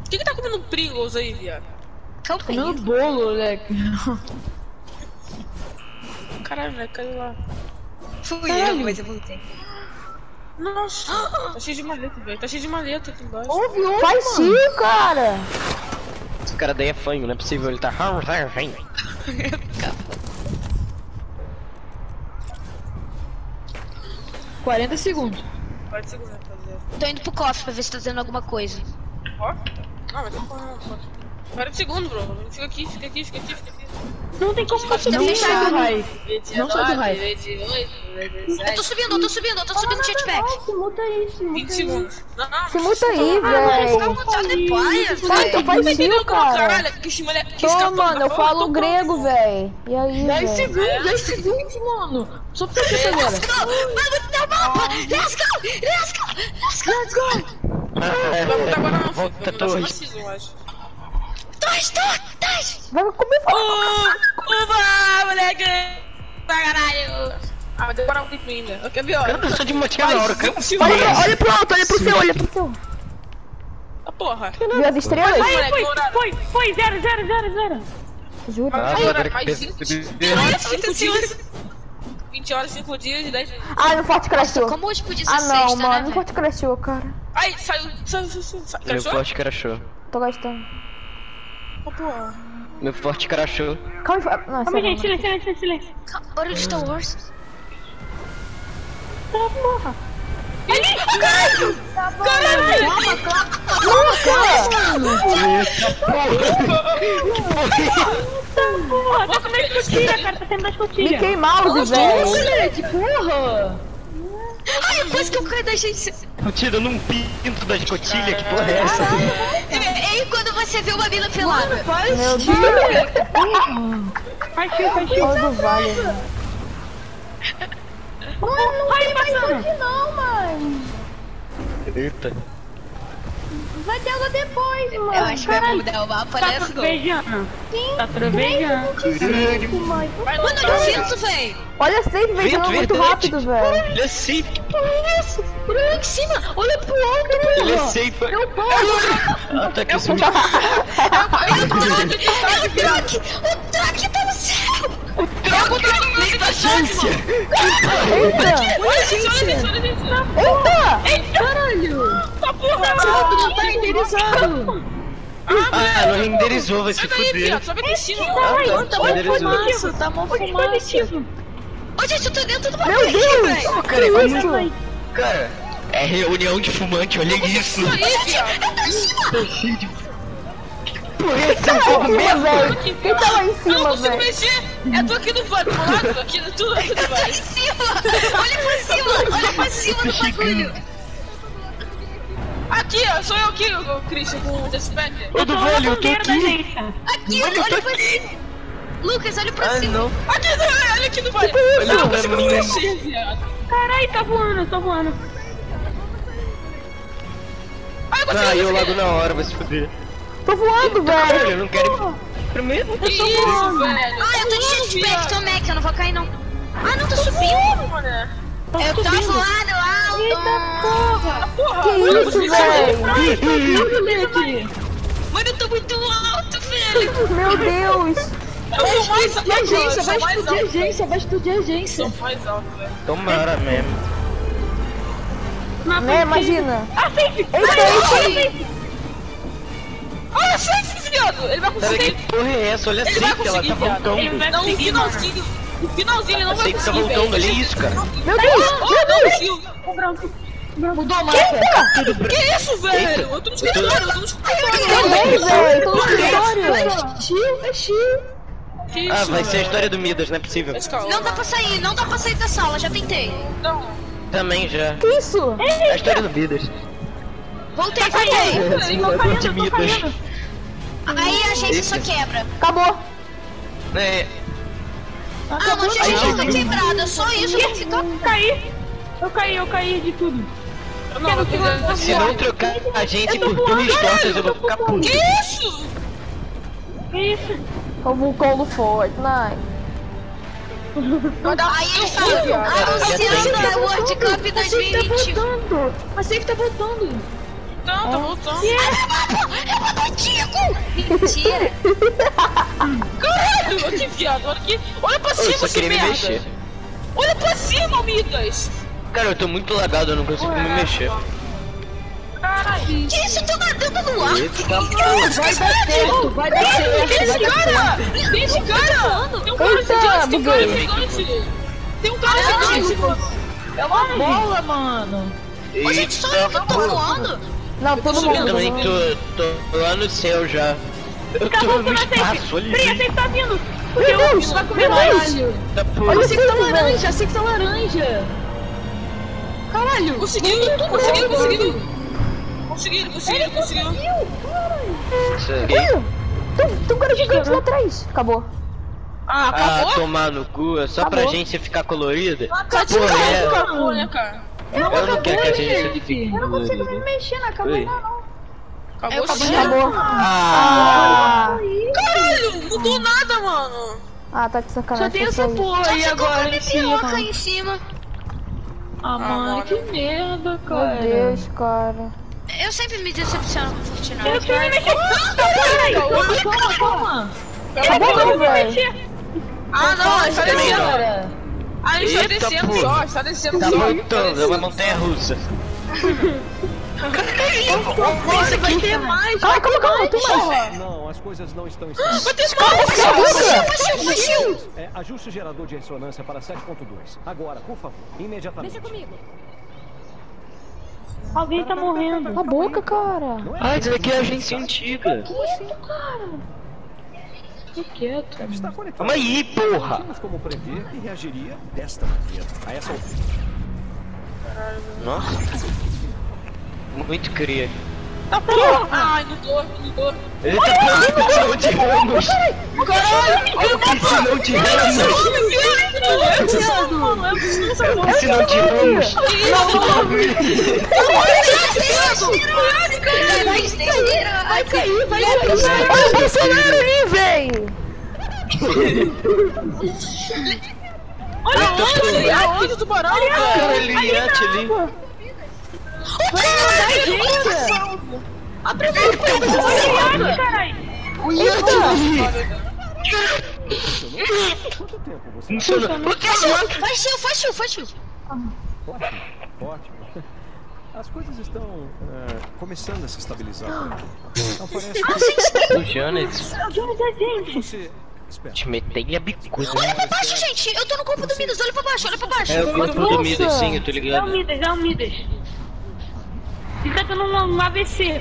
Quem que tá comendo Pringles aí, viado? Calma aí. Comendo bolo, moleque. Caralho, moleque, caiu lá. Fui eu, mas eu voltei. Nossa, tá cheio de maleta, velho. Tá cheio de maleta aqui embaixo. Ouve, Faz sim, cara. Esse cara daí é fanho, não é possível, ele tá... 40 segundos. Pode segurar, rapaziada. Tô indo pro cofre pra ver se tá dando alguma coisa. Ó. Ah, mas tá correndo, pô. 40 segundos, bro. Fica aqui, fica aqui, fica aqui, fica aqui. Não tem como Não subir. Não sai do raio. 29, Não sai do raio. 28, 27. Eu tô subindo jetpack. Se muta aí, se 20 segundos. Não, Se muta aí, Tá velho. montado de paia, Sai, tu faz sim, cara. Caralho, que esse moleque que Tô, escapou mano, eu da falo tô grego, velho. E aí, 10 velho? segundos, 10 segundos, mano. Só pra você agora. Let's go! Vamos no mapa! Let's go! Let's go! Let's go! Let's go! Vai voltar agora não, Volta, filho. Vai torre. voltar season, eu acho. Dois! Vai comer fogo. Uva, moleque! Pra caralho! Ah, vai demorar um tempo ainda. Eu quero ver, ó. Eu sou de motinha na hora, cara. Olha pro alto, olha pro seu, olha pro seu. Ah, porra. Viu as estrelas? Foi, 0, 0, 0, 0. Juro. Ah, Agora, agora mais que 5 dias. 20 horas, 5 dias e 10 dias. Ah, no Forte crashou. Como hoje podia ser Ah, não, sexta, mano, né, no velho? Forte crashou, cara. Ai, saiu. Meu Crashou? forte crashou. Tô gastando. Ah, porra. Meu forte crashou. Calma aí. Não, Calma, sério, gente, silêncio. Barulho de Star Wars. Porra, tá comendo escotilha, cara. Tá tendo da escotilha. Mickey Mouse, velho. Moleque, porra. Ai, depois que eu caio da gente. Tô tirando um pinto da escotilha, que porra é essa? E quando você vê uma mina pelada? Meu Deus. Partiu. Todo vale, velho. Ai, passando. Não, mano. Eita. Vai ter água depois, mano. Eu acho que vai mudar o mapa, Tá let's go. trovejando. Tá trovejando. Mano, olha o vento, véi. Olha sempre, velho. Vento, Tá muito verdade. rápido, velho. Ele é safe. Olha lá em cima. Olha pro alto, Ele é porra. safe. Eu posso. Ah, tá aqui, sumiu. O truck tá no céu. Lei da agência. Eita. Olha isso. Eita. Caralho. Tá porra. Não tá renderizado. Ah, não renderizou, vai se Sobe aí, fuder. viado. Sobe aqui em cima. Tá mó fumaça, tá mó fumaça. Ô, gente, eu tô dentro do Meu bagulho aqui, Deus. velho. Cara, Que isso? isso? Cara, é reunião de fumante, olha isso. Isso aí, viado. Tá cheio de... Porra, esse é um Tá pouco lá em cima, mesmo. velho. Quem tá lá em Eu não cima, consigo velho? mexer. É tu aqui no vale, do lado, aqui, tudo aqui no Tá vale. em cima. Olha pra cima do bagulho. Aqui, ó, sou eu aqui, o Christian, com o Jetpack. Ô, do velho, eu tô aqui. Aqui, olha pra cima. Lucas, olha pra Ah, cima. não. Aqui, olha aqui no vale. Olha Eu não pra consigo mim. mexer, viado. Caralho, tá voando. Ai, eu Ah, consigo eu mexer. lago na hora, vai se fuder. Tô voando, Caralho, velho. eu não quero... Primeiro? Que isso, velho? Ah, eu tô de jetpack, tô Mac, eu não vou cair não. Ah, não, tô subindo. Mané. Eu tô voando alto. Porra, Que isso, velho? Moleque. Mano, eu tô muito alto, velho. Meu Deus. eu sou mais alto, eu Agência, sou vai mais explodir alto. agência, vai explodir agência. Sou mais alto, velho. Tomara mesmo. Né, imagina. Ah, safe. Eita. Olha só esse viado, ele vai Pera, que conseguir. porra é essa? Olha Ele vai assim que ela conseguir, tá viado. voltando. Ele vai Não, no conseguir, finalzinho. No finalzinho ele não vai Sei que tá conseguir, voltando, velho. olha isso, cara. Meu Deus. Oh, não conseguiu. Mudou a mapa. Que isso, velho? Eu tô no escritório, eu tô no Também, velho. Tô no escritório. É chill. Que Ah, isso, vai ser a velho? história do Midas, não é possível. Escalou, Não dá pra sair da sala, já tentei. Não. Também já. Que isso? É a história do Midas. Voltei. Simulador de Midas. Aí a gente só quebra. Acabou. É, Ah, não tinha Aí, gente tá gente. quebrada, só isso eu vou ficar. Eu caí de tudo. Não, eu tô se não trocar a gente por duas tortas, eu vou ficar puto. Que isso? Que isso? É o vulcão do Fortnite. Aí eles estão anunciando a World Cup 2020. A safe tá voltando. voltando, tá voltando. Eu vou contigo! Mentira! Caralho, que viado, olha aqui. Olha pra Eu cima, só esse queria me merda. mexer. Olha pra cima, Midas. Cara, eu tô muito lagado, eu não consigo me mexer. Caralho. Que isso? Eu tô nadando no ar! Eita, porra. Vai dar certo, vai dar certo. Esse cara! Esse cara! Tem um cara gigante, tem um cara gigante! Tem um cara gigante! É uma bola, mano. Ô, gente, só eu que tô voando? Não, todo Eu mundo. também tô lá no céu já. Eu tô no espaço, olha Peraí, a isso. safe tá vindo. Meu Deus, Vai comer meu nós. Deus. Tá Olha porra. o Sei que tá Sim, velho. laranja, sei que tá laranja. Caralho. Conseguiu! Conseguiu! Tem um cara gigante lá atrás. Acabou. Ah, Ah, acabou? tomar no cu, é só pra Acabou. agência ficar colorida. Cadê é. acabou, né, cara? Eu não quero que a agência fique Eu não consigo me colorida. mexer na câmera, Oi. não. Acabou sim. Acabou. Ah, Caralho, não mudou nada, mano. Ah, tá de Só sacanagem. tem isso essa aí. porra aí agora em Piroca cima. em cima. Ah, mano, que merda, Meu cara. Deus, cara. Eu sempre me decepciono com Fortnite. Eu preciso me mexer. Calma. Acabou não, velho. Ah, não, está também descendo. não. Cara. Ah, ele está Eita, descendo porra. só, está descendo tá só. voltando, é uma montanha russa. Nossa, vai ter mais. Calma, calma, tem mais. Não, as coisas não estão em ajuste o gerador de ressonância para 7.2. Agora, por favor, imediatamente. Alguém tá morrendo. Cala a boca, cara. Ah, isso daqui é a agência antiga. Fique quieto. Está conectado. Calma aí, porra. Tínhamos como prever que reagiria desta maneira. A essa altura. Nossa. Muito cria. Tá porra! Ai, não dou. Eita, porra, piscinão de ramos. Caralho, olha o Piscinão de ramos. mapa! Piscinão de ramos. Vai cair, vai Olha o Bolsonaro aí, velho. Olha onde o tubarão, Cara, cara? ele iate ali. Quanto tempo você... Funcionou. Foi chill. Ótimo. As coisas estão começando a se estabilizar por aqui. Não parece que... O Jonas. Você... Espera. Te metei a bicuda. Olha pra baixo, gente. Eu tô no corpo do Midas. Olha pra baixo. É o corpo do Midas, Nossa. sim, eu tô ligado. É o Midas. Ele tá tendo um AVC.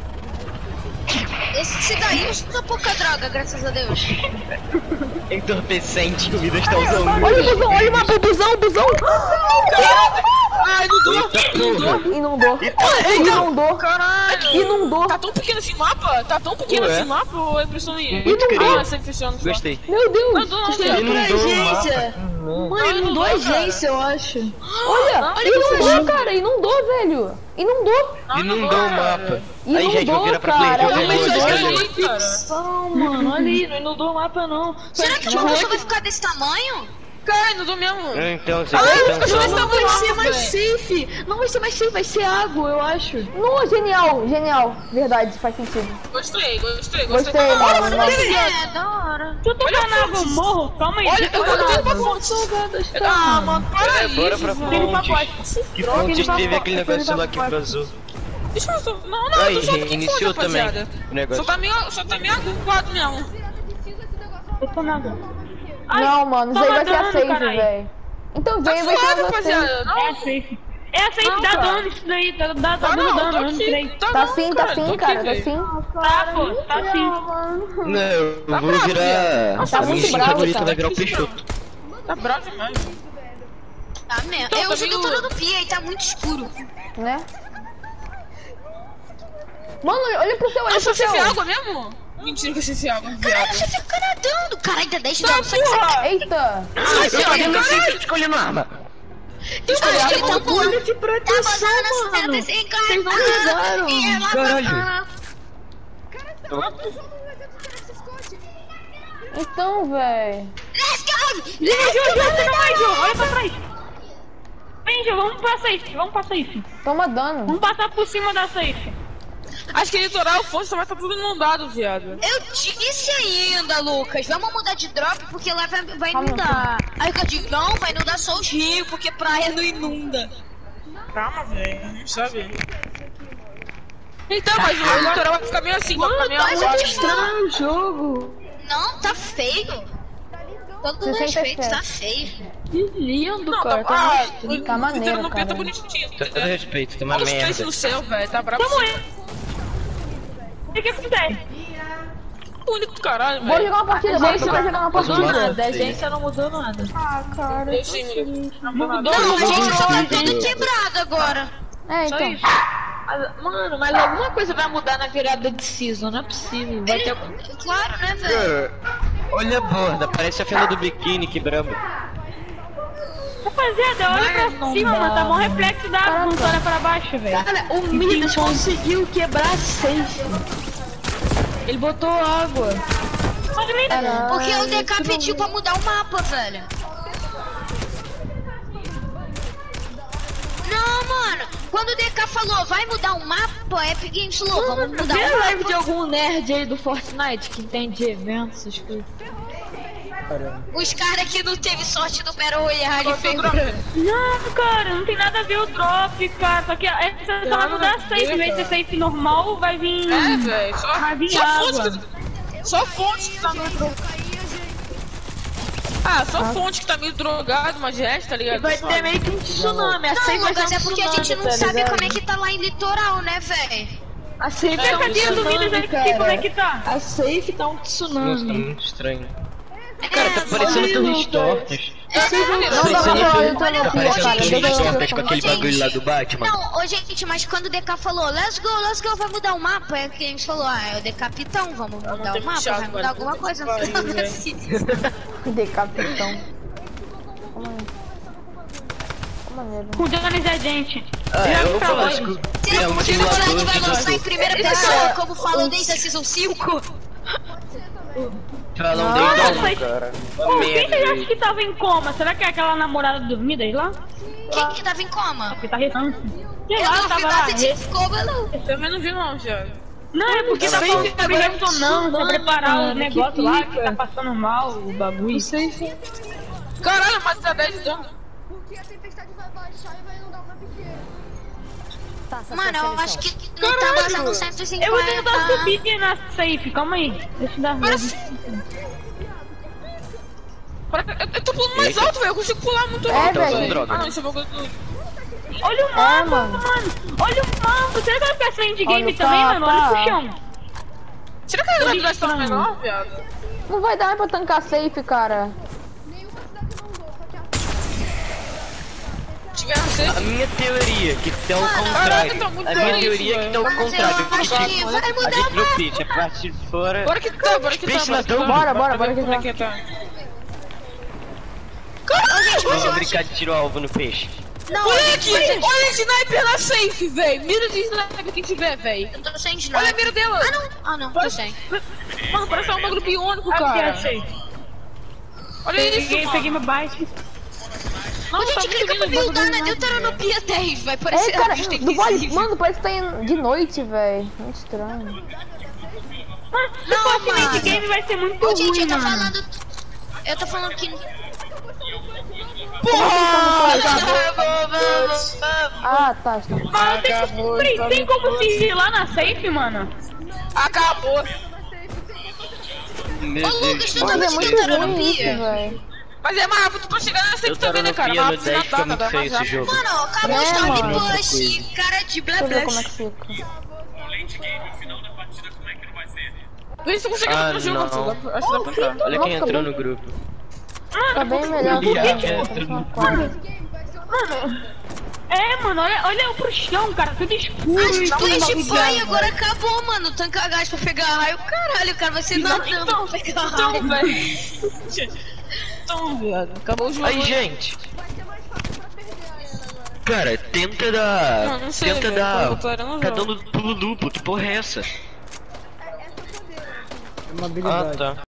Esse daí usa pouca droga, graças a Deus. Entorpecente que o Midas tá usando. Olha o busão, olha o mapa, o busão. Ai, inundou. Inundou. Caralho. Inundou. Tá tão pequeno esse mapa? Tá tão pequeno Ué. esse mapa ou é impressão minha? Muito querido. Ah, sempre fechando só. Gostei. Meu Deus. Não, Inundou o mapa. Mano, inundou a agência, eu acho. Olha, inundou, cara. Inundou, velho. Inundou. Inundou o mapa. Aí, gente, vou Inundou, virar pra cara. frente. Mas Eu eu vou esqueci, cara. Não, mano, olha aí, não inundou o mapa, não. Será que o pessoa vai ficar desse tamanho? Cara, inundou mesmo. Então, você Ah, tá mas pensando. Não vai ser velho. mais safe. Não vai ser mais safe, vai ser água, eu acho. Não, genial. Verdade, faz sentido. Gostei. Gostei, Olha, mano. É, da hora. Se eu tocar na água, eu morro. Calma aí, Olha, deixa eu tocar tô na indo pra água. fonte. Ah, mano, para É, isso. bora pra velho. Tem pra fonte. baixo. Que fonte teve aquele negócio lá que vazou. Deixa eu só. Não, Aí, eu tô só com reiniciou fonte, também rapaziada. o negócio. Só tá meio aguado mesmo. Eu tô na água. Não, mano, isso aí vai ser a safe, caralho. velho. Então Tá vem, vai ser suave, a safe. rapaziada. Não, É a safe. É a safe, Não, dá cara. dano isso daí. Tá tá dando não, tô dano, não sei. aqui. Tá sim, tô cara, aqui, tá velho. sim. Tá, pô, tá sim. Não, eu Tá vou bravo, virar. velho. Tá A minha muito skin bravo, favorita cara. vai virar o Peixoto. Tá bravo demais. Tá mesmo. Então, Eu tá joguei meio- todo no pia e tá muito escuro. Né? Mano, olha pro céu, olha Nossa, pro você céu. fez água mesmo? Mentira que você fez água, Caralho, viado. você fica nadando. Caralho, dá 10 Tá, dólares. Sai, sai. porra! Eita. Ai, Eu tô vendo assim, escolhendo arma. Tem uns que tá voando. de proteção, Tá botando mano. 150. Vocês não pegaram. E ela Caralho. Então, velho. Let's go! Olha pra trás. Vem, Jô, vamos pra safe, vamos pra safe. Toma dano. Vamos passar por cima da safe. Acho que litoral fonte vai estar tudo inundado, viado. Eu disse ainda, Lucas, vamos mudar de drop porque lá vai inundar. Aí eu digo, não, vai inundar só os rios, porque praia não inunda. Calma, velho, não sabe. Então, mas o litoral vai ficar meio assim, vai ficar meio Mas aguado. é estranho o jogo. Não, tá feio. Todo mundo respeito, tá feio. Que lindo, Não, cara. Tá maneiro, no cara. preto bonitinho. Todo respeito, tá uma Olha os três merda. no céu, velho, tá brabo. Vamos aí. O que acontece? Bonito do caralho, Vou velho. jogar uma partida, vou jogar uma partida. Nada, A gente não mudou nada. Ah, cara. Eu sim, Não, a gente só tá tudo quebrado agora. É, só então. isso. Mano, mas alguma coisa vai mudar na virada de season, não é possível. Vai ter... Claro, né, velho? Cara, olha a borda, parece a fenda do biquíni, que brabo. Rapaziada, olha pra cima, mano. Tá bom reflexo da água, não olha pra baixo, velho. Cara, o Midas conseguiu quebrar a safe. Ele botou água. Porque o DK pediu pra mudar o mapa, velho. Não, mano. Quando o DK falou, vai mudar o mapa, Epic Games falou, vamos mudar Tem o live mapa. de algum nerd aí do Fortnite que entende eventos, essas coisas. Os caras que não teve sorte no Battle Royale, feio. Não, cara, não tem nada a ver o drop, cara. Só que essa só vai mudar a safe. Em vez de ser safe normal, vai vir. É, velho, Vai vir só água. fonte que... Só fonte que tá meio drogado. Ah, só fonte que tá meio drogado, mas de resto, tá ligado? Vai ter meio que um tsunami. A safe Não, vai Lucas, ser é um porque a gente tsunami, não tá sabe ligado? como é que tá lá em litoral, né, velho? A safe É, tá um Cadê do Midas tsunami, aqui? Como é que cara. tá? A safe tá um Nossa, tá tsunami. muito estranho. Cara, tá parecendo torres tortas. Não dá pra falar Olha, utopia, Tá Ô, parecendo gente, torres mas- tortas com aquele Ô, gente. bagulho lá do Batman. Não, ô gente, mas quando o DK falou, let's go, vai mudar o mapa, é que a gente falou, é o DK vamos mudar o mapa, vai mudar alguma coisa. De capitão. Maneiro. Com Jones a gente. Ah, eu pra falo longe. isso. Será É que um o Tiranossauro simulador vai de lançar em jogo. primeira pessoa, como falam desde a Season 5? Falam Nossa, desde mas- cara. Pô, Uma quem você acha merda. que tava em coma? Será que é aquela namorada do Midas lá? Quem que tava em coma? Que tá rezando. Sei Eu lá, não vi tava lá. nada de coma, não. Eu também não vi não, já. Não, é porque tá falando sobre ressonância, preparar os negócios lá, que tá passando mal, o bagulho. Caralho, mas tá 10 anos. Porque a tempestade vai baixar e vai inundar o mapa inteiro. Mano, eu acho que não tá vazando 150. Eu vou tentar subir na safe, calma aí. Deixa eu dar Eu tô pulando mais alto, velho. Eu consigo pular muito É, alto, velho. velho. Droga. Ah, não, esse é bagulho do... Olha o mapa, mano. mano. Olha o mapa. Será que vai ficar sem de Olha game o também, capa. mano? Olha pro chão. Será que a cidade vai estar menor, viado? Não vai dar pra tancar safe, cara. Nenhuma cidade não usou, só que a Tiver não sei. A minha teoria, que tá ao Caraca, contrário. tá muito A minha doido teoria isso, que tá ao Mas eu contrário. acho que vai A mudar gente o não mapa. pitch, a parte de fora. Bora que tá, bora que tá. Bicho, Bora que tá. não, bora que Como é que tá? Vamos brincar de tiro ao alvo no peixe. Não, Olha aqui, olha esse sniper na safe, velho. Mira de sniper quem tiver, velho. eu tô sem Olha a sniper. mira dela. Ah, não, tô sem. Mano, parece um bagulho biônico, Aqui, cara. achei. Olha isso, Peguei mano. meu bike. Não, Ô, gente, clica pra buildar na Deuteranopia 10, vai É, parecer cara, a vista do vale, invisível. mano, parece que tá de noite, velho. Muito estranho. Mano, Não, se fosse mano. de game vai ser muito Ô, gente, ruim, eu tô mano. falando... Eu tô falando que... Ah, tá. Está. Mano, tem como se ir lá na safe, mano? Acabou. Meu Ô, Lucas, Deus. tu tá Mas é de muito ruim isso, Deuteranopia? velho. Mas é mais rápido pra chegar na safe também, né, cara? Deuteranopia Mais no rápido 10 fica na muito data, feio mais esse rápido. jogo. Mano, acabou o É, Storm mano. Push, cara de blá Deixa eu ver blá. como é que fica. Vê se tu consegue entrar no jogo, não. Arthur. Acho que dá pra entrar. Olha quem entrou no grupo. Tá bem melhor que Já o que entrou no Olha pro chão, cara, tudo escuro. As e tudo Flash bagulho de Fire água. agora acabou, mano. Tanca gás pra pegar raio. Caralho, o cara vai ser nadando pra pegar Então, raio. velho. Então, viado. Acabou o jogo. Aí, gente. Cara, tenta dar. Não, não sei, Tenta velho. dar. Vitória não Tá joga. dando pulo duplo, que porra é essa? essa poder. Uma habilidade. Ah, tá.